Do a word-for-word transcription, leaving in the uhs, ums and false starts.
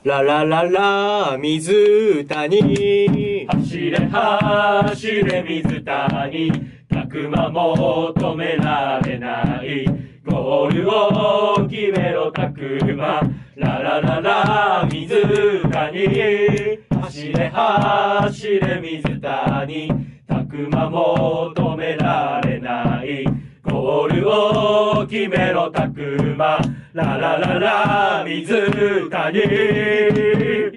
ララララ水谷走れ走れ水谷、たくまも止められない。ゴールを決めろたくま、ララララ水谷。走れ走れ水谷、たくまも止められない。ゴールを決めろたくま、ララララ水谷。